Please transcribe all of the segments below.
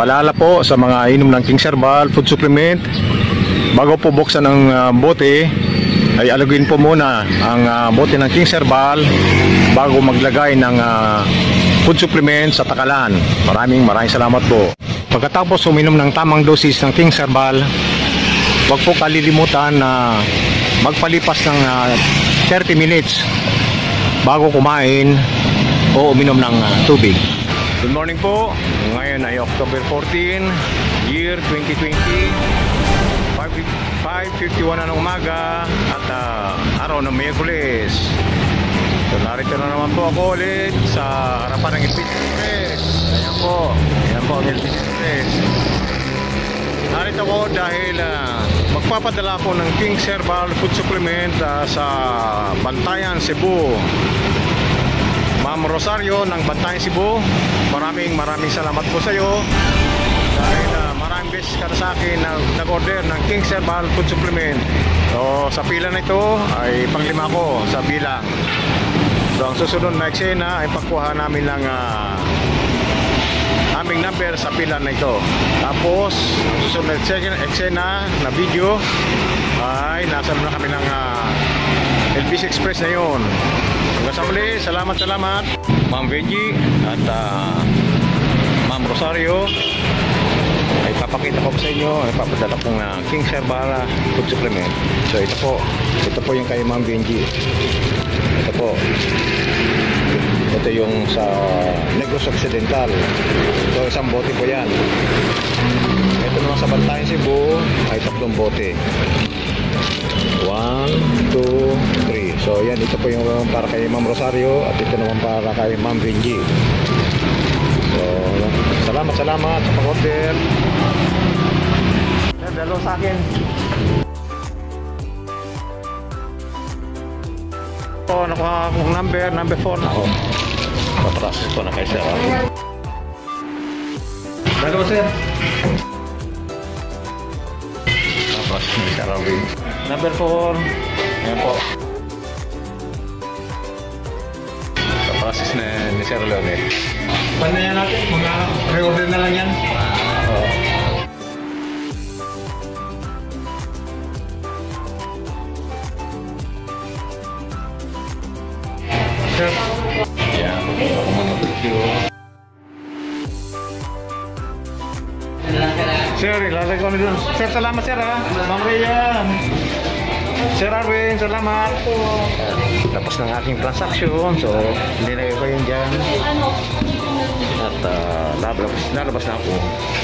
Paalala po sa mga inom ng King's Herbal Food Supplement, bago po buksan ang bote, ay alugin po muna ang bote ng King's Herbal bago maglagay ng food supplement sa takalan. Maraming salamat po. Pagkatapos uminom ng tamang dosis ng King's Herbal, huwag po kalilimutan na magpalipas ng 30 minutes bago kumain o uminom ng tubig. Good morning po. Ngayon ay October 14, year 2020. 5:51 na ng umaga at araw ng Miyerkules. So narito na naman po ako ulit sa harapan ng LBC Express. Ayan po ang LBC Express. Narito ko dahil magpapadala ko ng King's Herbal Food Supplement sa Bantayan, Cebu. Ma'am Rosario ng Bantayan, Cebu, maraming salamat po sa iyo dahil maraming beses ka sa akin nag-order ng King's Herbal Food Supplement. So sa pila na ito ay panglima ko sa bilang. So ang susunod na eksena ay pagkuha namin ng aming number sa pila na ito. Tapos ang susunod na eksena na video ay nasa na kami ng LBC Express na yun. Hanggang sa muli, salamat Ma'am Benji at Ma'am Rosario. Ay papakita ko sa inyo, ay papadala kong King's Herbal Food Supplement. So ito po yung kay Ma'am Benji. Ito yung sa Negros Occidental. So isang bote po yan. Ito naman sa Bantayan, Cebu ay 3 bote. 1, 2, 3. So yan, ito po yung para kay Ma'am Rosario at ito naman para kay Ma'am Benji. So salamat sa pag-order. Dalo sa akin. So nakuha akong number 4 na ako. Papatas ko na kay sir. Dalo sir. Papatas ni Sir Robin. Number 4. Ayan po. Sa process ni Sir Leone. Paano yan natin? Mga re-order na lang yan? Oo. Sir? Yeah. Ako mag-video. Sir, ilalagay ko na dun. Sir, salamat sir ha. Ma'am Rhea. Sir Arwin, salamat. Tapos ng aking transaction. So, nilagay ko yun dyan. At lalabas na ako.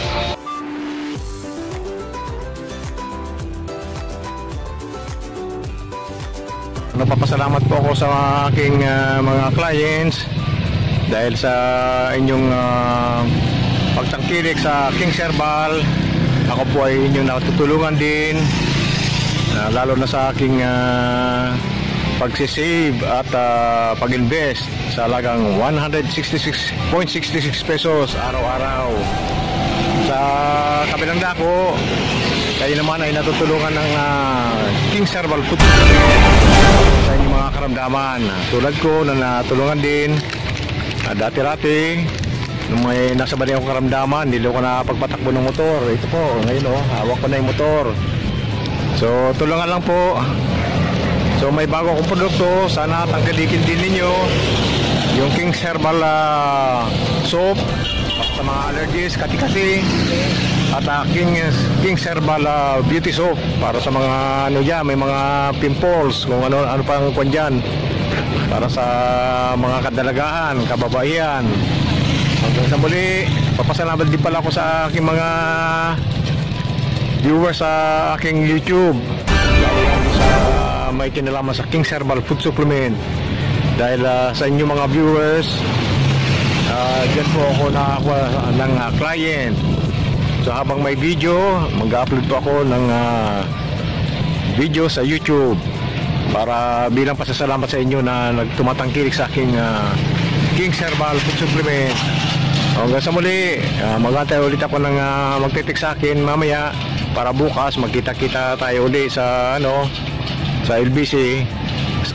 Napapasalamat po ako sa aking mga clients dahil sa inyong pagtangkilik sa King's Herbal. Ako po ay inyong natutulungan din, lalo na sa aking pagsisave at pag-invest sa halagang 166.66 pesos araw-araw. Sa kabilang dako, kayo naman ay natutulungan ng King's Herbal Food sa inyong mga karamdaman. Tulad ko na natulungan din dati-rati nung may nasa bali akong karamdaman, hindi ko na pagpatakbo ng motor. Ito po, ngayon hawak ko na yung motor. So tulungan lang po. So may bago akong produkto, sana tangkilikin din ninyo yung King's Herbal soap sa mga allergies, kati-kati, at King's Herbal beauty soap para sa mga may mga pimples, kung ano pang kwan dyan, para sa mga kadalagahan, kababaihan. Hanggang sa muli, papasalamat din pala ako sa aking mga viewers sa aking YouTube, sa may kinalaman sa King's Herbal Food Supplement. Dahil sa inyong mga viewers, dyan po ako nakakuha ng client. So habang may video, mag-upload po ako ng video sa YouTube para bilang pasasalamat sa inyo na nagtumatangkilik sa aking King's Herbal Food Supplement. Hanggang sa muli, mag-antay ulit ako ng magtitik sa akin mamaya para bukas magkita-kita tayo ulit sa sa LBC.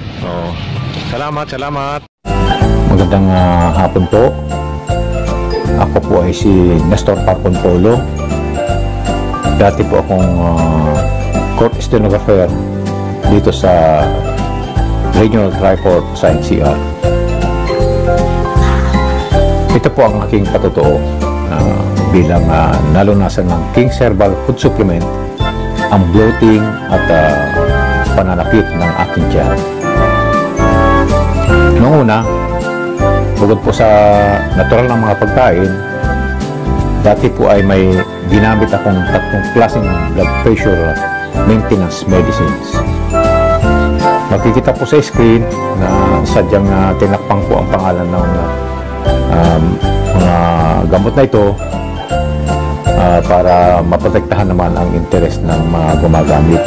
Salamat. Magandang hapon po. Ako po ay si Nestor Parconpolo. Dati po akong court stenographer dito sa Regional Triport sa NCR. Ito po ang aking patotoo bilang nalunasan ng King's Herbal Food Supplement ang bloating at pananakit ng aking tiyan. Noong una, bukod po sa natural na mga pagkain, dati po ay may ginamit akong 3 klaseng blood pressure maintenance medicines. Makikita po sa screen na sadyang tinakpang po ang pangalan ng mga gamot na ito para maprotektahan naman ang interes ng mga gumagamit.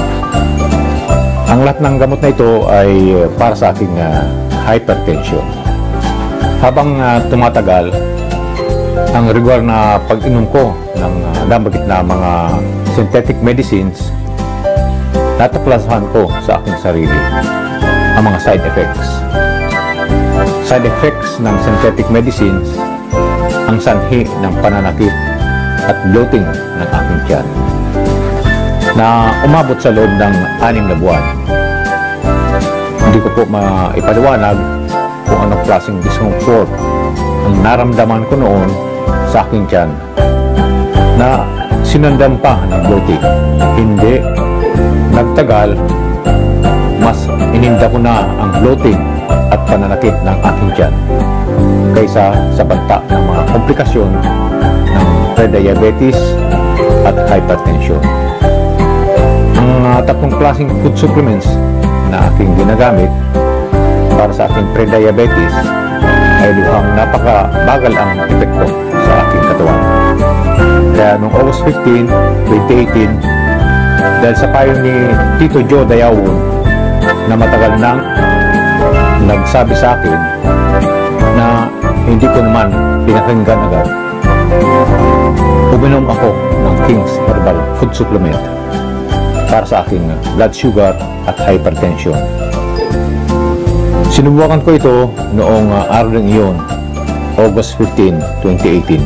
Ang lahat ng gamot na ito ay para sa aking hypertension. Habang tumatagal, ang regular na pag-inom ko ng nabanggit na mga synthetic medicines, nataklasan ko sa aking sarili ang mga side effects. Side effects ng synthetic medicines, ang sanhi ng pananakit at bloating ng aking tiyan na umabot sa loob ng 6 na buwan. Hindi ko po maipaliwanag kung anong klaseng discomfort ang naramdaman ko noon sa aking tiyan na sinundan pa ng bloating. Hindi nagtagal, mas ininda ko na ang bloating at pananakit ng aking tiyan kaysa sa banta ng mga komplikasyon ng prediabetes at hypertension. Ang 3 klaseng food supplements na aking ginagamit para sa aking prediabetes ay luhang napakabagal ang epekto sa aking katawan. Kaya noong August 15, 2018, dahil sa payo ni Tito Joe Dayawon na matagal nang nagsabi sa akin na hindi ko naman pinakinggan agad, uminom ako ng King's Herbal Food Supplement para sa aking blood sugar at hypertension. Sinubukan ko ito noong araw ng iyon, August 15, 2018.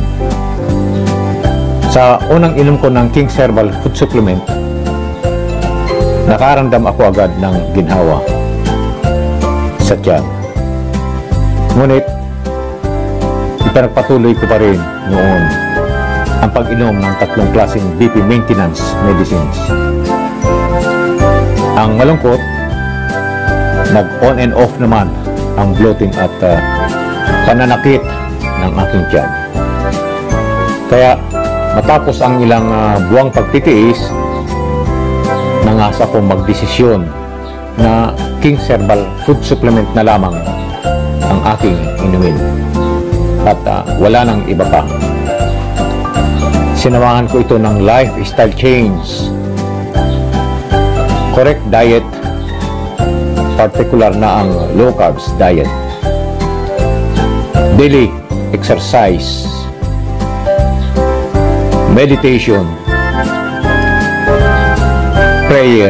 Sa unang inom ko ng King's Herbal Food Supplement, nakaramdam ako agad ng ginhawa sa tiyan. Ngunit, ipinagpatuloy ko pa rin noon ang pag-inom ng 3 klaseng BP maintenance medicines. Ang malungkot, nag-on and off naman ang bloating at pananakit ng aking tiyan. Kaya matapos ang ilang buwang pagtitiis, nangasa kong magdesisyon na King's Herbal Food Supplement na lamang ang aking inumin at wala nang iba pa. Sinamahan ko ito ng lifestyle change, correct diet, particular na ang low carbs diet, daily exercise, meditation, prayer,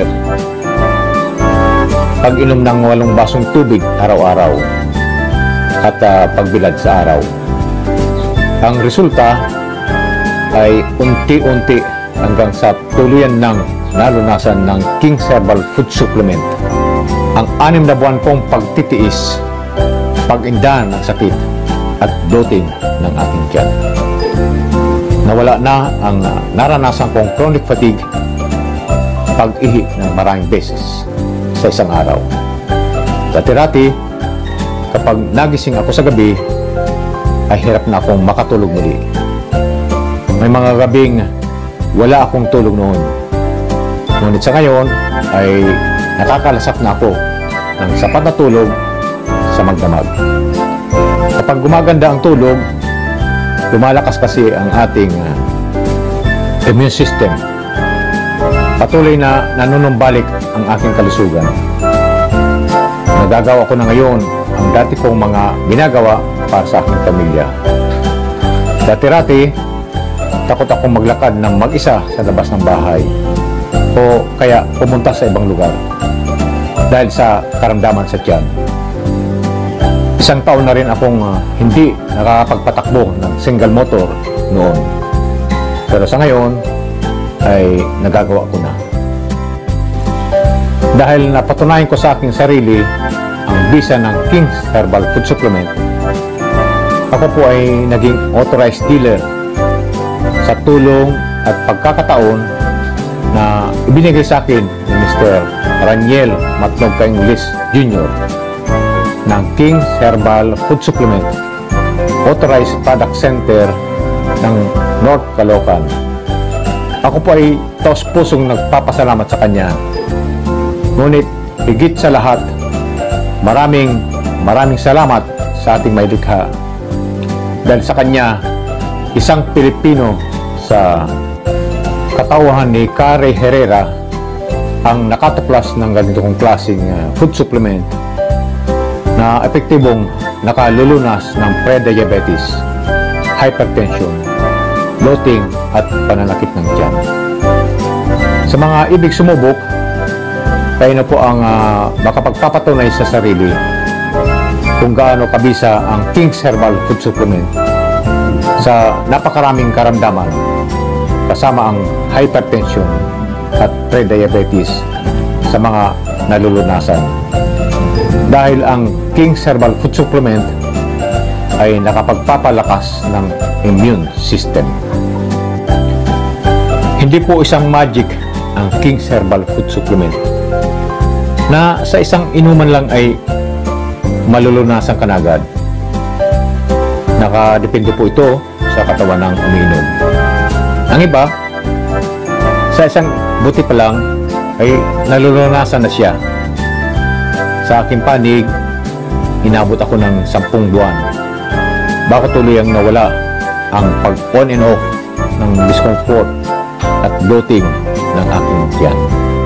pag-inom ng 8 basong tubig araw-araw, at pagbilad sa araw. Ang resulta ay unti-unti hanggang sa tuluyan ng nalunasan ng King's Herbal Food Supplement ang 6 na buwan kong pagtitiis, pag-inda ng sakit at bloating ng aking tiyan. Nawala na ang naranasan kong chronic fatigue, pag-ihi ng maraming beses sa isang araw. Dati-dati, kapag nagising ako sa gabi, ay hirap na akong makatulog muli. May mga gabing wala akong tulog noon. Ngunit sa ngayon ay nakakalasap na ako ng sapat na tulog sa magdamag. Kapag gumaganda ang tulog, lumalakas kasi ang ating immune system. Patuloy na nanunumbalik ang aking kalusugan. Nagagawa ko na ngayon ang dati kong mga ginagawa para sa aking pamilya. Dati-rati, takot akong maglakad ng mag-isa sa labas ng bahay o kaya pumunta sa ibang lugar dahil sa karamdaman sa tiyan. Isang taon na rin akong hindi nakakapagpatakbo ng single motor noon. Pero sa ngayon ay nagagawa ko na. Dahil napatunayan ko sa aking sarili ang bisa ng King's Herbal Food Supplement, ako po ay naging authorized dealer sa tulong at pagkakataon na ibinigay sa akin ni Mr. Raniel Matnog English Jr. ng King's Herbal Food Supplement Authorized Product Center ng North Caloocan. Ako po ay taos-pusong nagpapasalamat sa kanya. Ngunit higit sa lahat, maraming salamat sa ating mailikha. Dahil sa kanya, isang Pilipino sa katauhan ni Carey Herrera ang nakatuklas ng ganitong klaseng food supplement na epektibong nakalulunas ng pre-diabetes, hypertension, bloating at pananakit ng tiyan. Sa mga ibig sumubok, kayo na po ang makapagpapatunay sa sarili kung gaano kabisa ang King's Herbal Food Supplement sa napakaraming karamdaman kasama ang hypertension at pre-diabetes sa mga nalulunasan. Dahil ang King's Herbal Food Supplement ay nakapagpapalakas ng immune system. Hindi po isang magic ang King's Herbal Food Supplement na sa isang inuman lang ay malulunasan ka na agad. Nakadepende po ito sa katawan ng umiinom. Ang iba, sa isang buti pa lang ay nalulunasan na siya. Sa aking panig, inabot ako ng 10 buwan bago tuluyang nawala ang pag-on and off ng discomfort at bloating ng aking tiyan.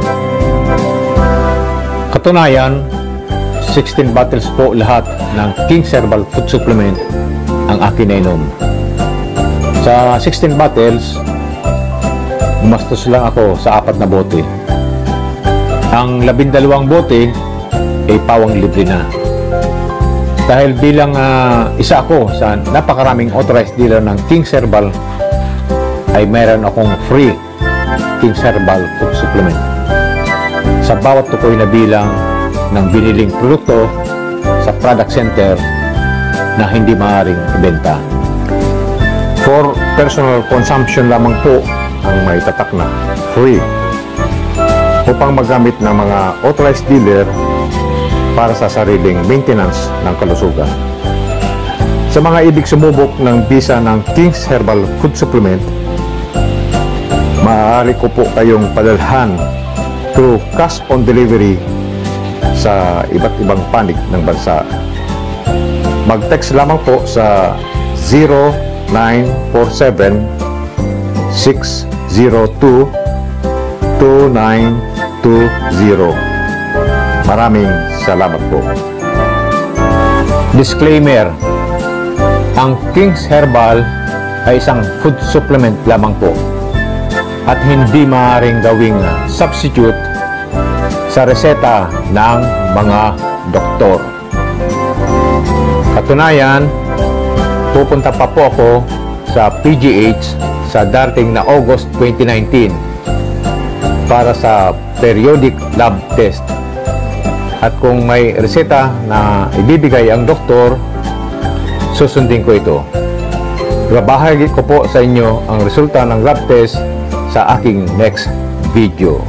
Katunayan, 16 bottles po lahat ng King's Herbal Food Supplement ang akin nainom. Sa 16 bottles, gumastos lang ako sa 4 na bote. Ang 12 bote ay pawang libre na. Dahil bilang isa ako sa napakaraming authorized dealer ng King's Herbal, ay mayroon akong free King's Herbal Food Supplement sa bawat tukoy na bilang ng biniling produkto sa product center na hindi maaaring ibenta. For personal consumption lamang po ang may tatak na free upang magamit ng mga authorized dealer para sa sariling maintenance ng kalusugan. Sa mga ibig sumubok ng bisa ng King's Herbal Food Supplement, maaari ko po kayong padalhan through cash on delivery sa iba't ibang panig ng bansa. Mag-text lamang po sa 0947 602 2920. Maraming salamat po. Disclaimer: ang King's Herbal ay isang food supplement lamang po at hindi maaaring gawing substitute sa reseta ng mga doktor. Katunayan, pupunta pa po ako sa PGH sa darating na August 2019 para sa periodic lab test. At kung may reseta na ibibigay ang doktor, susundin ko ito. Babahagi ko po sa inyo ang resulta ng lab test sa aking next video.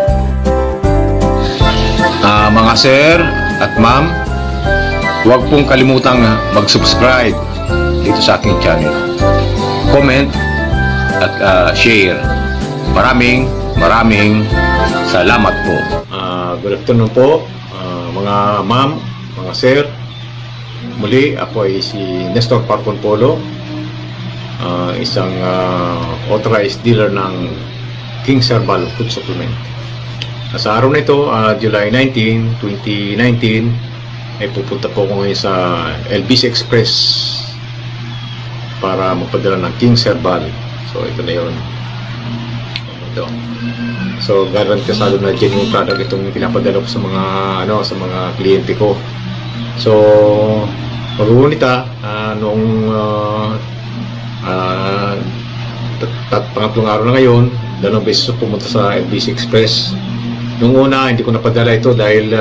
Mga sir at ma'am, huwag pong kalimutang mag-subscribe dito sa aking channel. Comment at share. Maraming salamat po. Good afternoon po, mga ma'am, mga sir. Muli, ako ay si Nestor Parcon Polo, isang authorized dealer ng King's Herbal Food Supplement. Sa araw na ito, July 19, 2019, ay pupunta po ako ngayon sa LBC Express para magpadala ng King's Herbal. So ito na yun. Ito. So garantisado na genuine product itong pinapadala ko sa mga sa mga kliyente ko. So, mag-uunita noong pangatlong araw na ngayon, 2 beses pumunta sa LBC Express. Nung una, hindi ko napadala ito dahil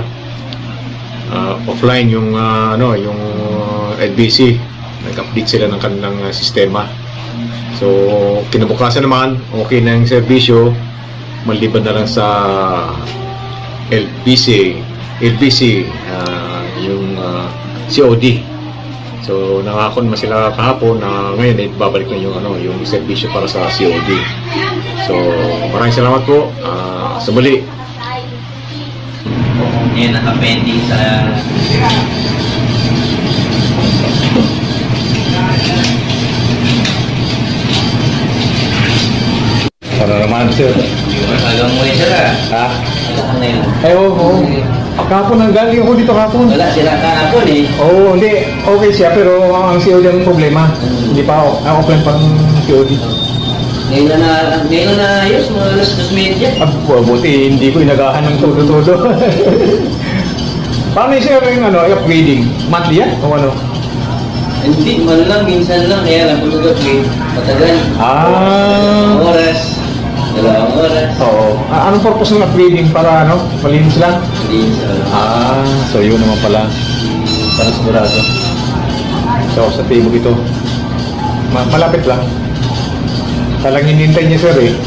offline yung yung LBC. Nag-update sila ng kanilang sistema. So, kinabukasan naman, okay na yung serbisyo, maliban na lang sa LBC yung COD. So, nangako naman sila kahapon na ngayon babalik na yung serbisyo para sa COD. So, maraming salamat po. Sa muli. Ngayon, nakapending sa... Para naman, sir. Hanggang mo yun, sir, Ha? Hanggang na yun. Ay, oo. Kahapon ang galing ako dito kahapon. Wala sila kahapon eh. Oo, hindi. Okay siya, pero ang COD ang problema. Hindi pa ako. Offline pang COD. Ngayon na ayos, mga alas 2:30. Buti hindi ko inagahan ng todo-todo. Paano siya yung upgrading? Monthly yan? O ano? Hindi, lang, minsan lang. Kaya lang, pag matagal. Oras. 2 oras. Oo. Anong purpose ng upgrading? Para malinis lang? Hindi sa... So yun naman pala. Para sigurado. So sa table ito. Malapit lang. Talang hinintay niya, sir, eh.